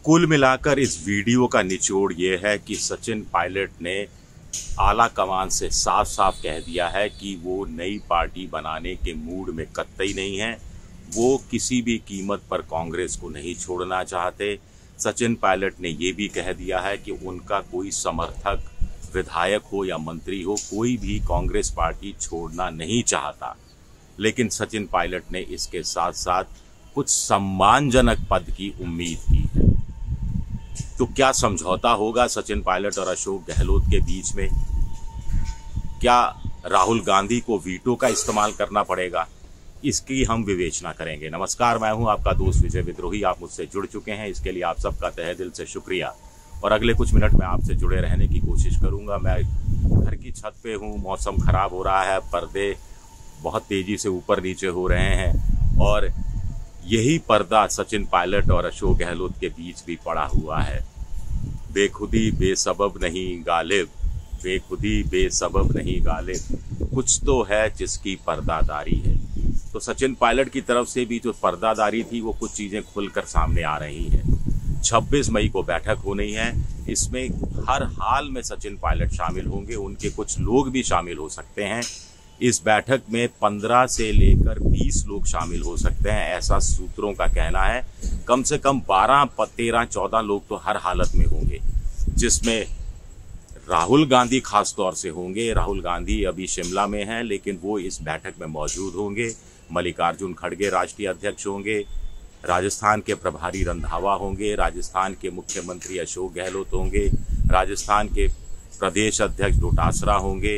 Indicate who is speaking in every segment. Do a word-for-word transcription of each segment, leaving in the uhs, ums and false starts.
Speaker 1: कुल मिलाकर इस वीडियो का निचोड़ ये है कि सचिन पायलट ने आला कमान से साफ साफ कह दिया है कि वो नई पार्टी बनाने के मूड में कतई नहीं है। वो किसी भी कीमत पर कांग्रेस को नहीं छोड़ना चाहते। सचिन पायलट ने ये भी कह दिया है कि उनका कोई समर्थक, विधायक हो या मंत्री हो, कोई भी कांग्रेस पार्टी छोड़ना नहीं चाहता। लेकिन सचिन पायलट ने इसके साथ साथ कुछ सम्मानजनक पद की उम्मीद की है। तो क्या समझौता होगा सचिन पायलट और अशोक गहलोत के बीच में? क्या राहुल गांधी को वीटो का इस्तेमाल करना पड़ेगा? इसकी हम विवेचना करेंगे। नमस्कार, मैं हूं आपका दोस्त विजय विद्रोही। आप मुझसे जुड़ चुके हैं, इसके लिए आप सबका तहे दिल से शुक्रिया। और अगले कुछ मिनट में आपसे जुड़े रहने की कोशिश करूंगा। मैं घर की छत पे हूं, मौसम खराब हो रहा है, पर्दे बहुत तेजी से ऊपर नीचे हो रहे हैं और यही पर्दा सचिन पायलट और अशोक गहलोत के बीच भी पड़ा हुआ है। बेखुदी बेसबब नहीं गालिब, बेखुदी बेसबब नहीं गालिब, कुछ तो है जिसकी पर्दादारी है। तो सचिन पायलट की तरफ से भी जो पर्दादारी थी वो कुछ चीजें खुलकर सामने आ रही हैं। छब्बीस मई को बैठक होनी है, इसमें हर हाल में सचिन पायलट शामिल होंगे, उनके कुछ लोग भी शामिल हो सकते हैं। इस बैठक में पंद्रह से लेकर बीस लोग शामिल हो सकते हैं, ऐसा सूत्रों का कहना है। कम से कम बारह, तेरह, चौदह लोग तो हर हालत में होंगे, जिसमें राहुल गांधी खास तौर से होंगे। राहुल गांधी अभी शिमला में हैं, लेकिन वो इस बैठक में मौजूद होंगे। मल्लिकार्जुन खड़गे राष्ट्रीय अध्यक्ष होंगे, राजस्थान के प्रभारी रंधावा होंगे, राजस्थान के मुख्यमंत्री अशोक गहलोत होंगे, राजस्थान के प्रदेश अध्यक्ष डोटासरा होंगे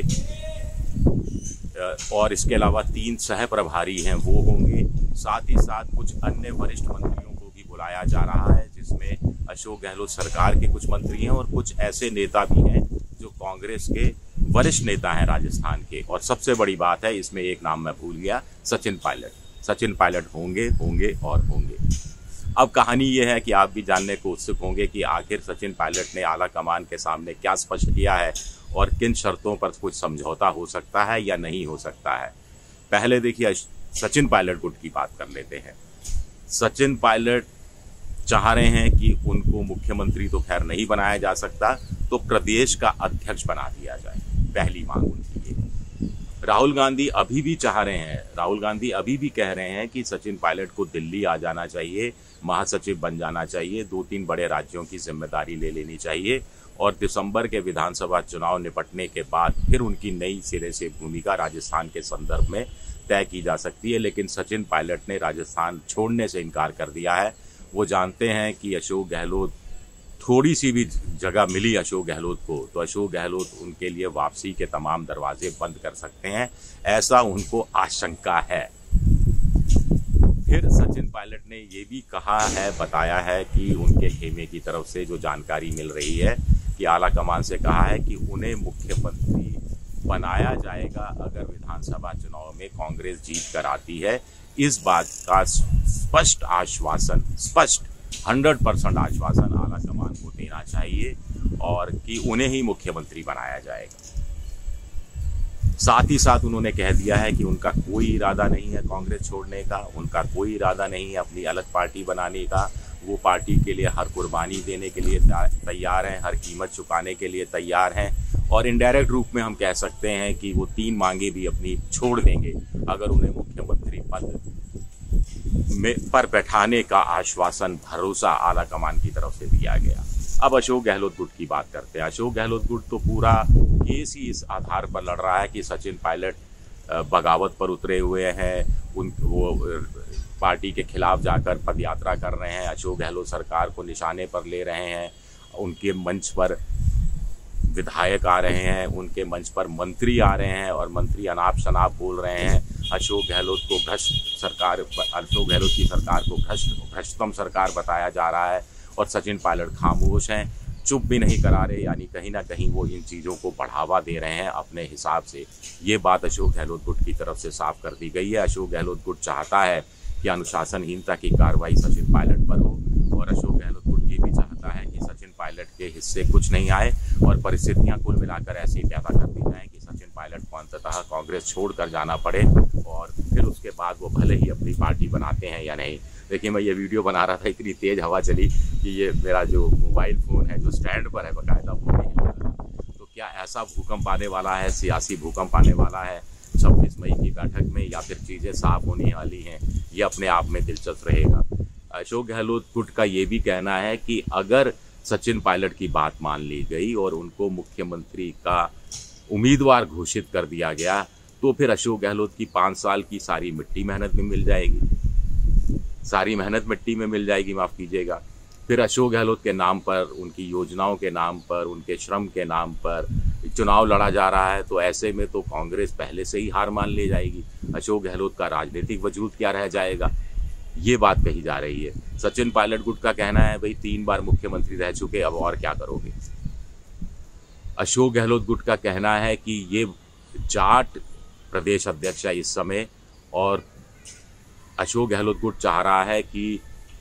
Speaker 1: और इसके अलावा तीन सह प्रभारी हैं वो होंगे। साथ ही साथ कुछ अन्य वरिष्ठ मंत्रियों को भी बुलाया जा रहा है, जिसमें अशोक गहलोत सरकार के कुछ मंत्री हैं और कुछ ऐसे नेता भी हैं जो कांग्रेस के वरिष्ठ नेता हैं राजस्थान के। और सबसे बड़ी बात है, इसमें एक नाम मैं भूल गया, सचिन पायलट। सचिन पायलट होंगे होंगे और होंगे। अब कहानी ये है कि आप भी जानने को उत्सुक होंगे कि आखिर सचिन पायलट ने आला कमान के सामने क्या स्पष्ट किया है और किन शर्तों पर कुछ समझौता हो सकता है या नहीं हो सकता है। पहले देखिए, सचिन पायलट गुट की बात कर लेते हैं। सचिन पायलट चाह रहे हैं कि उनको मुख्यमंत्री तो खैर नहीं बनाया जा सकता, तो प्रदेश का अध्यक्ष बना दिया जाए। पहली मांग उनकी ये। राहुल गांधी अभी भी चाह रहे हैं, राहुल गांधी अभी भी कह रहे हैं कि सचिन पायलट को दिल्ली आ जाना चाहिए, महासचिव बन जाना चाहिए, दो तीन बड़े राज्यों की जिम्मेदारी ले लेनी चाहिए और दिसंबर के विधानसभा चुनाव निपटने के बाद फिर उनकी नई सिरे से भूमिका राजस्थान के संदर्भ में तय की जा सकती है। लेकिन सचिन पायलट ने राजस्थान छोड़ने से इनकार कर दिया है। वो जानते हैं कि अशोक गहलोत, थोड़ी सी भी जगह मिली अशोक गहलोत को तो अशोक गहलोत उनके लिए वापसी के तमाम दरवाजे बंद कर सकते हैं, ऐसा उनको आशंका है। फिर सचिन पायलट ने ये भी कहा है, बताया है कि उनके खेमे की तरफ से जो जानकारी मिल रही है कि आला कमान से कहा है कि उन्हें मुख्यमंत्री बनाया जाएगा अगर विधानसभा चुनाव में कांग्रेस जीत कर आती है। इस बात का स्पष्ट आश्वासन, स्पष्ट हंड्रेड परसेंट आश्वासन आला कमान को देना चाहिए और कि उन्हें ही मुख्यमंत्री बनाया जाएगा। साथ ही साथ उन्होंने कह दिया है कि उनका कोई इरादा नहीं है कांग्रेस छोड़ने का, उनका कोई इरादा नहीं है अपनी अलग पार्टी बनाने का। वो पार्टी के लिए हर कुर्बानी देने के लिए तैयार हैं, हर कीमत चुकाने के लिए तैयार हैं और इनडायरेक्ट रूप में हम कह सकते हैं कि वो तीन मांगे भी अपनी छोड़ देंगे अगर उन्हें मुख्यमंत्री पद में पर बैठाने का आश्वासन, भरोसा आला कमान की तरफ से दिया गया। अब अशोक गहलोत गुट की बात करते हैं। अशोक गहलोत गुट तो पूरा केस ही इस आधार पर लड़ रहा है कि सचिन पायलट बगावत पर उतरे हुए हैं, उन वो पार्टी के खिलाफ जाकर पदयात्रा कर रहे हैं, अशोक गहलोत सरकार को निशाने पर ले रहे हैं, उनके मंच पर विधायक आ रहे हैं, उनके मंच पर मंत्री आ रहे हैं और मंत्री अनाप शनाप बोल रहे हैं। अशोक गहलोत को भ्रष्ट सरकार, अशोक गहलोत की सरकार को भ्रष्ट भ्रष्टतम सरकार बताया जा रहा है और सचिन पायलट खामोश हैं, चुप भी नहीं करा रहे, यानी कहीं ना कहीं वो इन चीज़ों को बढ़ावा दे रहे हैं अपने हिसाब से। ये बात अशोक गहलोत गुट की तरफ से साफ कर दी गई है। अशोक गहलोत गुट चाहता है कि अनुशासनहीनता की कार्रवाई सचिन पायलट पर हो और अशोक गहलोत गुट ये भी चाहता है कि सचिन पायलट के हिस्से कुछ नहीं आए और परिस्थितियां कुल मिलाकर ऐसी पैदा कर दी जाएं कि सचिन पायलट को अंततः कांग्रेस छोड़कर जाना पड़े और फिर उसके बाद वो भले ही अपनी पार्टी बनाते हैं या नहीं, देखिए मैं ये वीडियो बना रहा था, इतनी तेज़ हवा चली कि ये मेरा जो मोबाइल फ़ोन है जो स्टैंड पर है बाकायदा वो नहीं हिल रहा। तो क्या ऐसा भूकंप आने वाला है, सियासी भूकंप आने वाला है छब्बीस मई की बैठक में, या फिर चीज़ें साफ होने वाली हैं, ये अपने आप में दिलचस्प रहेगा। अशोक गहलोत गुट का ये भी कहना है कि अगर सचिन पायलट की बात मान ली गई और उनको मुख्यमंत्री का उम्मीदवार घोषित कर दिया गया तो फिर अशोक गहलोत की पाँच साल की सारी मिट्टी मेहनत में मिल जाएगी, सारी मेहनत मिट्टी में मिल जाएगी, माफ़ कीजिएगा। फिर अशोक गहलोत के नाम पर, उनकी योजनाओं के नाम पर, उनके श्रम के नाम पर चुनाव लड़ा जा रहा है, तो ऐसे में तो कांग्रेस पहले से ही हार मान ले जाएगी। अशोक गहलोत का राजनीतिक वजूद क्या रह जाएगा, ये बात कही जा रही है। सचिन पायलट गुट का कहना है भाई तीन बार मुख्यमंत्री रह चुके, अब और क्या करोगे। अशोक गहलोत गुट का कहना है कि ये जाट प्रदेश अध्यक्ष है इस समय, और अशोक गहलोत गुट चाह रहा है कि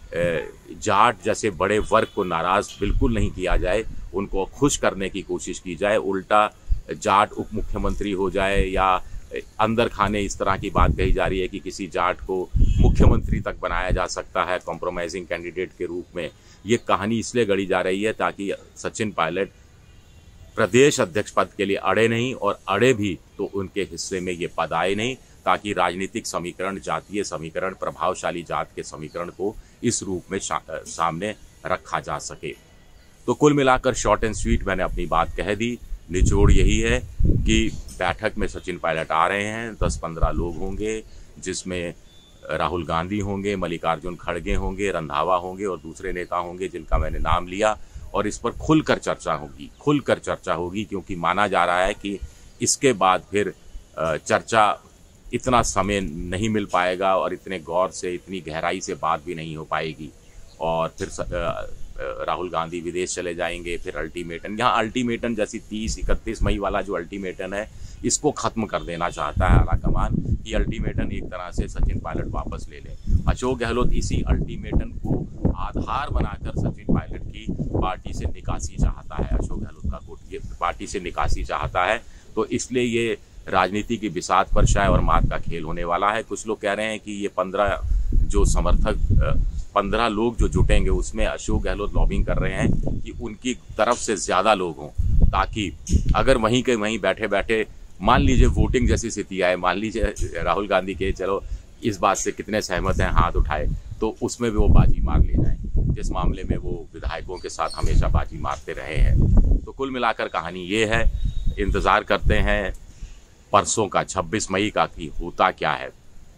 Speaker 1: जाट जैसे बड़े वर्ग को नाराज बिल्कुल नहीं किया जाए, उनको खुश करने की कोशिश की जाए, उल्टा जाट उप मुख्यमंत्री हो जाए, या अंदर खाने इस तरह की बात कही जा रही है कि किसी जाट को मुख्यमंत्री तक बनाया जा सकता है कॉम्प्रोमाइजिंग कैंडिडेट के रूप में। ये कहानी इसलिए गढ़ी जा रही है ताकि सचिन पायलट प्रदेश अध्यक्ष पद के लिए अड़े नहीं, और अड़े भी तो उनके हिस्से में ये पद आए नहीं, ताकि राजनीतिक समीकरण, जातीय समीकरण, प्रभावशाली जात के समीकरण को इस रूप में सामने रखा जा सके। तो कुल मिलाकर शॉर्ट एंड स्वीट मैंने अपनी बात कह दी। निचोड़ यही है कि बैठक में सचिन पायलट आ रहे हैं, दस पंद्रह लोग होंगे, जिसमें राहुल गांधी होंगे, मल्लिकार्जुन खड़गे होंगे, रंधावा होंगे और दूसरे नेता होंगे जिनका मैंने नाम लिया, और इस पर खुलकर चर्चा होगी, खुलकर चर्चा होगी क्योंकि माना जा रहा है कि इसके बाद फिर चर्चा इतना समय नहीं मिल पाएगा और इतने गौर से, इतनी गहराई से बात भी नहीं हो पाएगी, और फिर राहुल गांधी विदेश चले जाएंगे। फिर अल्टीमेटम, यहाँ अल्टीमेटम जैसी तीस इकतीस मई वाला जो अल्टीमेटम है इसको ख़त्म कर देना चाहता है आलाकमान, कि अल्टीमेटम एक तरह से सचिन पायलट वापस ले लें। अशोक गहलोत इसी अल्टीमेटम को आधार बनाकर सचिन पायलट की पार्टी से निकासी चाहता है। अशोक गहलोत का गुट ये पार्टी से निकासी चाहता है, तो इसलिए ये राजनीति की बिसात पर शाय और मात का खेल होने वाला है। कुछ लोग कह रहे हैं कि ये पंद्रह जो समर्थक पंद्रह लोग जो जुटेंगे उसमें अशोक गहलोत लॉबिंग कर रहे हैं कि उनकी तरफ से ज़्यादा लोग हों, ताकि अगर वहीं के वहीं बैठे बैठे मान लीजिए वोटिंग जैसी स्थिति आए, मान लीजिए राहुल गांधी के चलो इस बात से कितने सहमत हैं हाथ उठाए, तो उसमें भी वो बाजी मार ले जाएं, जिस मामले में वो विधायकों के साथ हमेशा बाजी मारते रहे हैं। तो कुल मिलाकर कहानी ये है, इंतज़ार करते हैं परसों का छब्बीस मई का कि होता क्या है।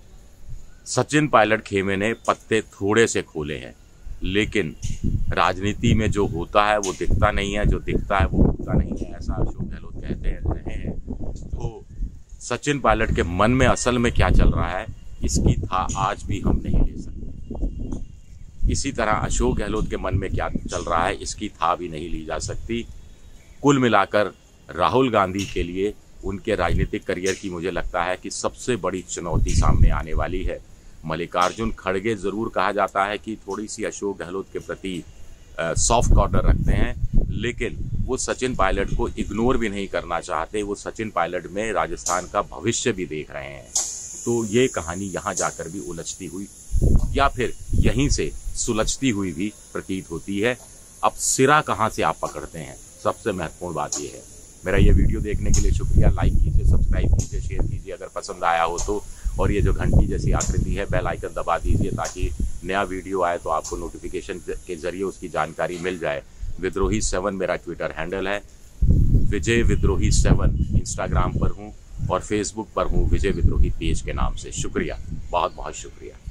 Speaker 1: सचिन पायलट खेमे ने पत्ते थोड़े से खोले हैं, लेकिन राजनीति में जो होता है वो दिखता नहीं है, जो दिखता है वो होता नहीं है, ऐसा अशोक गहलोत कहते रहे हैं। तो सचिन पायलट के मन में असल में क्या चल रहा है इसकी था आज भी हम नहीं ले सकते। इसी तरह अशोक गहलोत के मन में क्या चल रहा है इसकी था भी नहीं ली जा सकती। कुल मिलाकर राहुल गांधी के लिए उनके राजनीतिक करियर की मुझे लगता है कि सबसे बड़ी चुनौती सामने आने वाली है। मल्लिकार्जुन खड़गे ज़रूर कहा जाता है कि थोड़ी सी अशोक गहलोत के प्रति सॉफ्ट कॉर्नर रखते हैं, लेकिन वो सचिन पायलट को इग्नोर भी नहीं करना चाहते। वो सचिन पायलट में राजस्थान का भविष्य भी देख रहे हैं। तो ये कहानी यहाँ जाकर भी उलझती हुई या फिर यहीं से सुलझती हुई भी प्रतीत होती है। अब सिरा कहाँ से आप पकड़ते हैं, सबसे महत्वपूर्ण बात यह है। मेरा ये वीडियो देखने के लिए शुक्रिया। लाइक कीजिए, सब्सक्राइब कीजिए, शेयर कीजिए अगर पसंद आया हो तो, और ये जो घंटी जैसी आकृति है बेल आइकन दबा दीजिए ताकि नया वीडियो आए तो आपको नोटिफिकेशन के जरिए उसकी जानकारी मिल जाए। विद्रोही सेवन मेरा ट्विटर हैंडल है, विजय विद्रोही सेवन इंस्टाग्राम पर हूँ, और फेसबुक पर हूँ विजय विद्रोही पेज के नाम से। शुक्रिया, बहुत बहुत शुक्रिया।